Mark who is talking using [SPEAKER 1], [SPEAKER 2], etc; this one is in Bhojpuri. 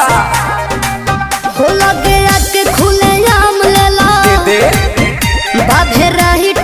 [SPEAKER 1] हो लगे आके खुले आम लेला बाधे रही